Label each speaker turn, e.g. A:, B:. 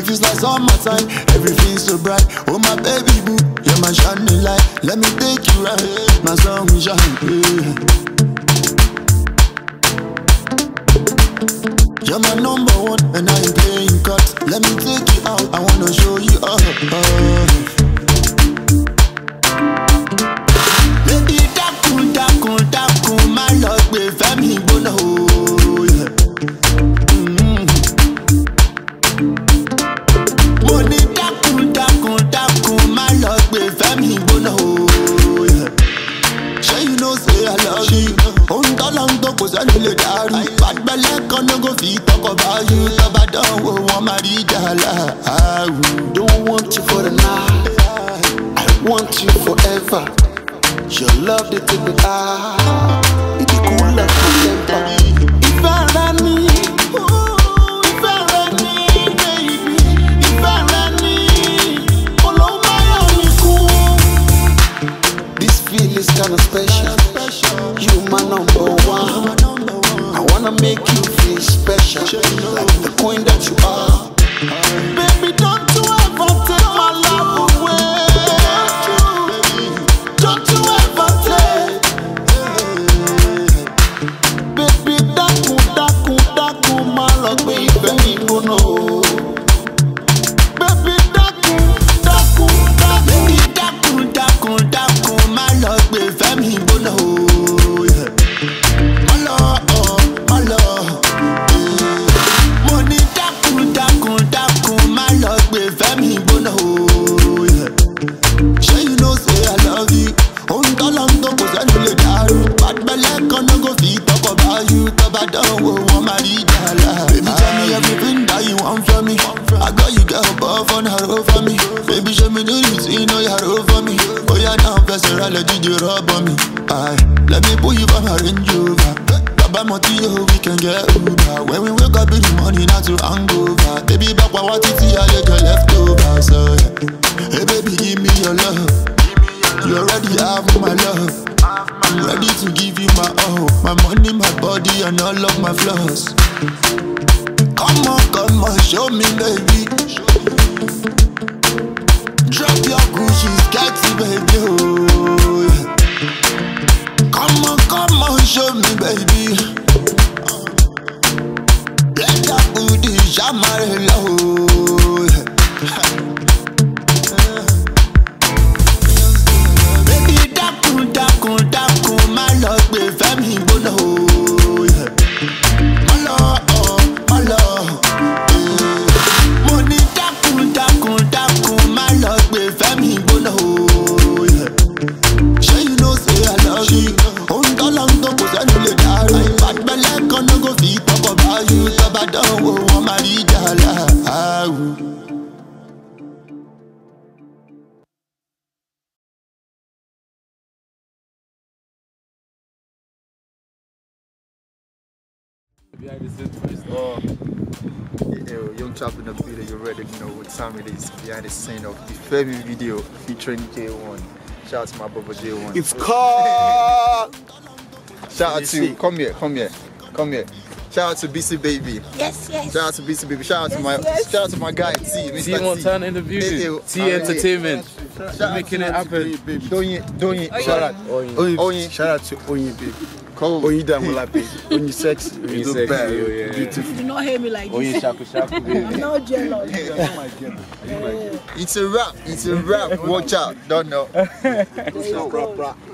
A: feels like summertime. Everything's so bright. Oh my baby boo, you're my shining light. Let me take you right, my sun will shine. You're my number one, and I ain't playing cards. Let me take you out, I wanna show you up. Baby, dakun, my love, baby, femi gbona o. Money, dakun, my love, baby, femi gbona o. Sure you know, say I love you. Cause I need daru. Bad belly gonna go feet talk about you. Tabadon will want my rijala. I
B: don't want you for the night, I want you forever. Your love they take me high. It be cool like my temper. If I run me, if I run me, baby. If I run me, follow my only cool. This feeling's kinda special. You my number one. I wanna make you feel special, like the queen that you are. Baby, don't you ever take my love away. Don't you ever take. Baby, daku, my love, baby, you know. Baby, daku, my love, baby, you know. Baby, tell me everything that you want from me. I got you, girl, above on her over me. Baby, show me the reason you know you're over me. Oh yeah, now I'll let you rub on me. Let me pull you from her Range Rover. Baba Motio, we can get Uber. When we wake up in the morning, not to hangover. Baby, back what you see, I get your leftover. So yeah, hey baby, give me your love. You already have my love. I'm ready to give you my all. My money, my body, and all of my flaws. Come on, show me, baby. Drop your Gucci, sketchy, baby. Oh, yeah. Come on, show me, baby. Let that booty shamare low. Baby, dakun, my love, baby, femi gbona o. My love. Money, dakun, my love, baby, femi gbona o. Sure you know, say I love you. Cause I need daru. Bad belly gonna go feet talk about you. Tabadon will want my rijala.
C: Behind the scenes,
D: Young chap in the video, you already know what time it is. Behind the scene of the Femi video featuring J1. Shout out to my brother J1.
B: It's called.
D: Shout out to come here. Shout out to BC Baby.
E: Yes.
D: Shout out to BC Baby. Shout out to my guy T. Mr.
C: T Montana in the video. T Entertainment. Making it happen.
B: Don't shout out. Oyin. Shout out to Oyin, baby. Oyin Damola, baby. Oyin sexy. Oyin so bad.
E: Yeah.
B: Beautiful.
E: You do not hear me like
C: Oyin
E: this.
C: shaku, baby.
E: I'm not jealous.
D: It's a rap. Watch out. Don't know.